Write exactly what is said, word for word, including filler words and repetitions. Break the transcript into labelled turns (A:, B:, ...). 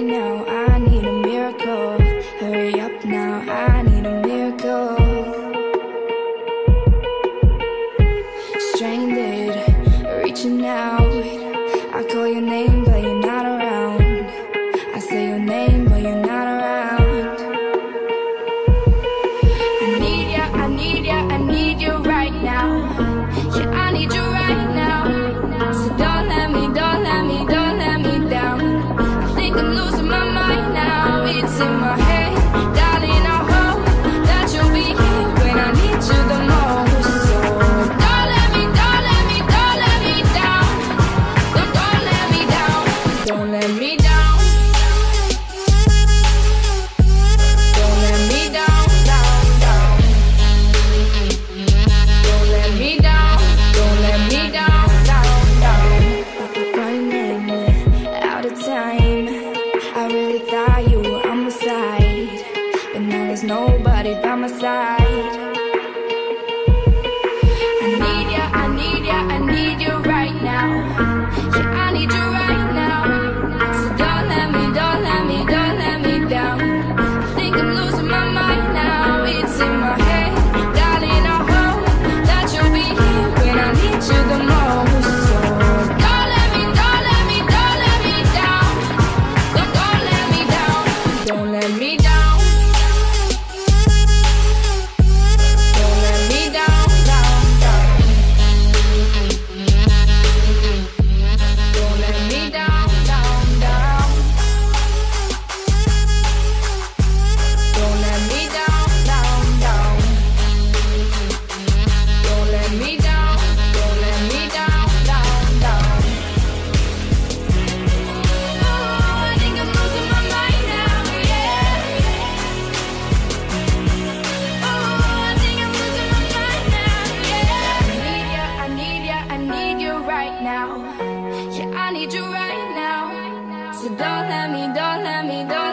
A: now, I need a miracle. Hurry up now, I need a miracle. Stranded, reaching out. I call your name, but you're not around. I say your name, but you're not around. I need ya, I need ya, I need you right now. Yeah, I need you right now. So don't let me, don't let me, don't let me down. I think I'm losing my mind now. It's in my head, darling, I hope that you'll be here when I need you the most. So don't let me, don't let me, don't let me down. Don't, don't let me down. Don't let me down. Don't let me down, down, down. Don't let me down. Don't let me down, down, down. Running out of time. I really thought you were on my side, but now there's nobody by my side. I need ya, I need ya, I need you right now. Yeah, I need you right now. So don't let me, don't let me, don't let me down. I think I'm losing my mind now. It's in my head, darling, I hope that you'll be here when I need you the most. So don't let me, don't let me, don't let me down. Don't, don't let me down. Don't let me down. Don't let me down, down, down. Don't let me down, down, down. Don't let me down, down, down. Don't let me down, don't let me down, down, down. Oh, I think I'm losing my mind now, yeah. Oh, I think I'm losing my mind now, yeah. I need ya, I need ya, I need you right now. Yeah, I need you right now. So don't let me, don't let me, don't